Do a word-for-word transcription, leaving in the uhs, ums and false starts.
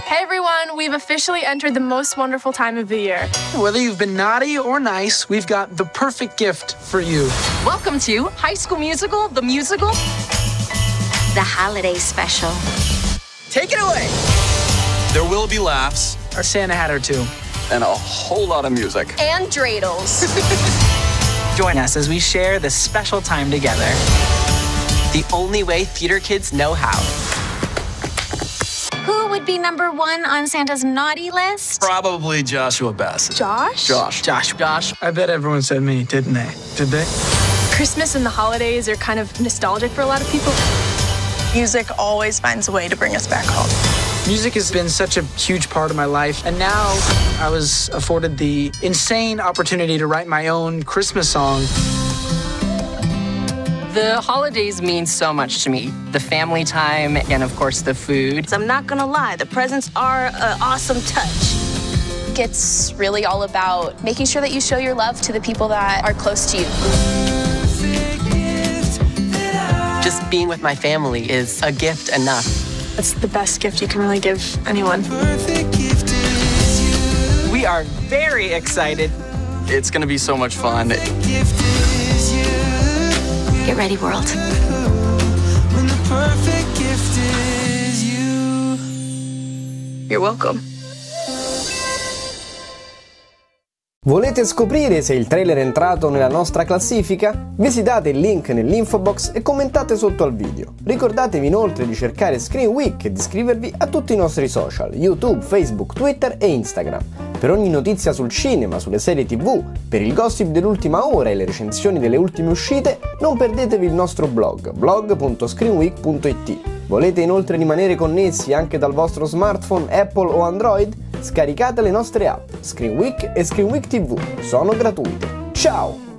Hey everyone, we've officially entered the most wonderful time of the year. Whether you've been naughty or nice, we've got the perfect gift for you. Welcome to High School Musical, the musical. The holiday special. Take it away. There will be laughs. Our Santa hat or two. And a whole lot of music. And dreidels. Join us as we share this special time together. The only way theater kids know how. Who would be number one on Santa's naughty list? Probably Joshua Bassett. Josh? Josh. Josh. Josh. I bet everyone said me, didn't they? Did they? Christmas and the holidays are kind of nostalgic for a lot of people. Music always finds a way to bring us back home. Music has been such a huge part of my life, and now I was afforded the insane opportunity to write my own Christmas song. The holidays mean so much to me. The family time and, of course, the food. I'm not gonna lie, the presents are an awesome touch. It's really all about making sure that you show your love to the people that are close to you. Just being with my family is a gift enough. It's the best gift you can really give anyone. We are very excited. It's gonna be so much fun. Get ready, world. You're welcome. Volete scoprire se il trailer è entrato nella nostra classifica? Visitate il link nell'info box e commentate sotto al video. Ricordatevi inoltre di cercare Screen Week e di iscrivervi a tutti i nostri social, YouTube, Facebook, Twitter e Instagram. Per ogni notizia sul cinema, sulle serie tv, per il gossip dell'ultima ora e le recensioni delle ultime uscite, non perdetevi il nostro blog, blog punto screenweek punto it. Volete inoltre rimanere connessi anche dal vostro smartphone Apple o Android? Scaricate le nostre app, Screen Week e Screen Week tivù, sono gratuite. Ciao!